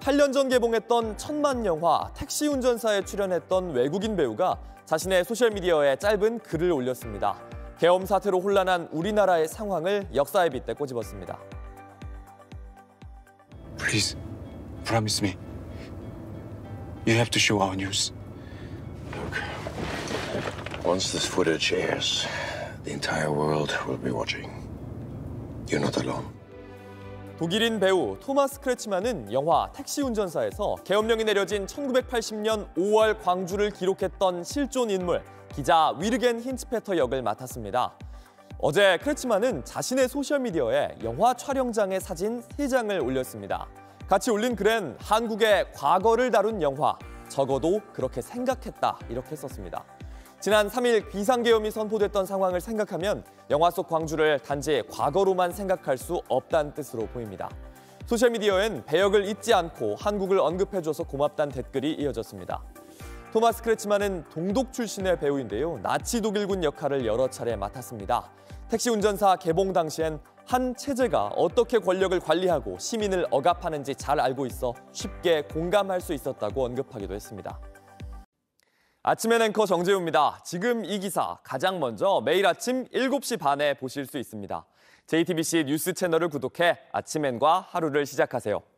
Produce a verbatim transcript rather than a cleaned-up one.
팔 년 전 개봉했던 천만 영화 택시 운전사에 출연했던 외국인 배우가 자신의 소셜미디어에 짧은 글을 올렸습니다. 계엄 사태로 혼란한 우리나라의 상황을 역사에 빗대 꼬집었습니다. Please, promise me. You have to show our news. Look, once this footage airs, the entire world will be watching. You're not alone. 독일인 배우 토마스 크레츠만은 영화 택시 운전사에서 계엄령이 내려진 천구백팔십 년 오월 광주를 기록했던 실존 인물 기자 위르겐 힌츠페터 역을 맡았습니다. 어제 크레츠만은 자신의 소셜미디어에 영화 촬영장의 사진 세 장을 올렸습니다. 같이 올린 글엔 한국의 과거를 다룬 영화, 적어도 그렇게 생각했다 이렇게 썼습니다. 지난 삼 일 비상계엄이 선포됐던 상황을 생각하면 영화 속 광주를 단지 과거로만 생각할 수 없다는 뜻으로 보입니다. 소셜미디어엔 배역을 잊지 않고 한국을 언급해줘서 고맙다는 댓글이 이어졌습니다. 토마스 크레츠만은 동독 출신의 배우인데요. 나치 독일군 역할을 여러 차례 맡았습니다. 택시 운전사 개봉 당시엔 한 체제가 어떻게 권력을 관리하고 시민을 억압하는지 잘 알고 있어 쉽게 공감할 수 있었다고 언급하기도 했습니다. 아침엔 앵커 정재우입니다. 지금 이 기사 가장 먼저 매일 아침 일곱 시 반에 보실 수 있습니다. 제이티비씨 뉴스 채널을 구독해 아침엔과 하루를 시작하세요.